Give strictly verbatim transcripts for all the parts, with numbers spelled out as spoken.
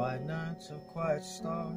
Quiet nights of quiet stars,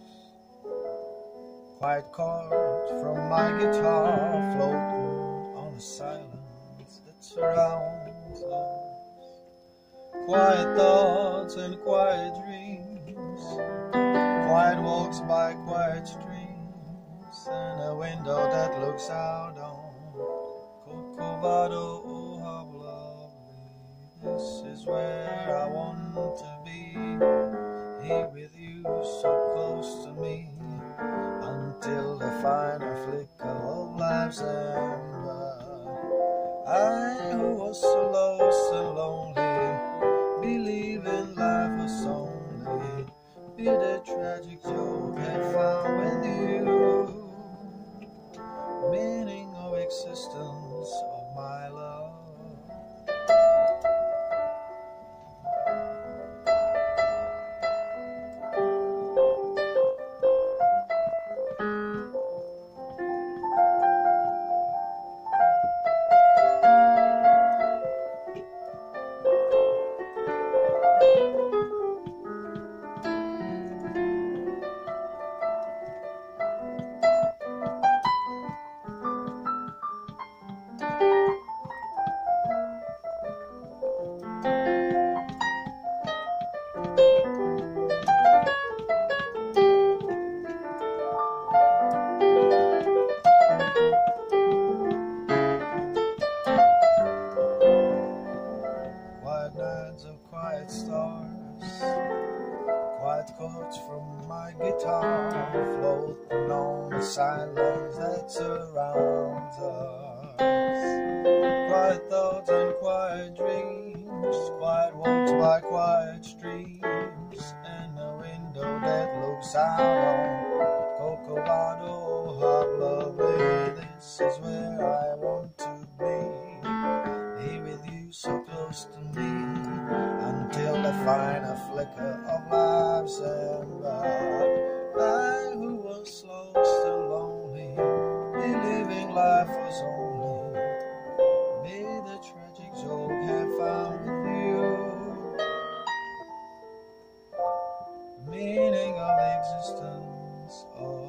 quiet chords from my guitar floating on the silence that surrounds us. Quiet thoughts and quiet dreams, quiet walks by quiet streams, and a window that looks out on Corcovado. Oh, how lovely, this is where I want to be, here with you so close to me, until the final flicker of life's ember. I who was so lost and lonely, believing life was only be the tragic joke I found with you, meaning of existence of my love. Of quiet stars, quiet chords from my guitar floating on the silence that surrounds us. Quiet thoughts and quiet dreams, quiet walks by quiet streams, and a window that looks out on Corcovado. How lovely, this is where I want to be, here with you so close to me, until the final flicker of life's ember. I who was lost and lonely, believing life was only me, the tragic joke I found with you, the meaning of existence of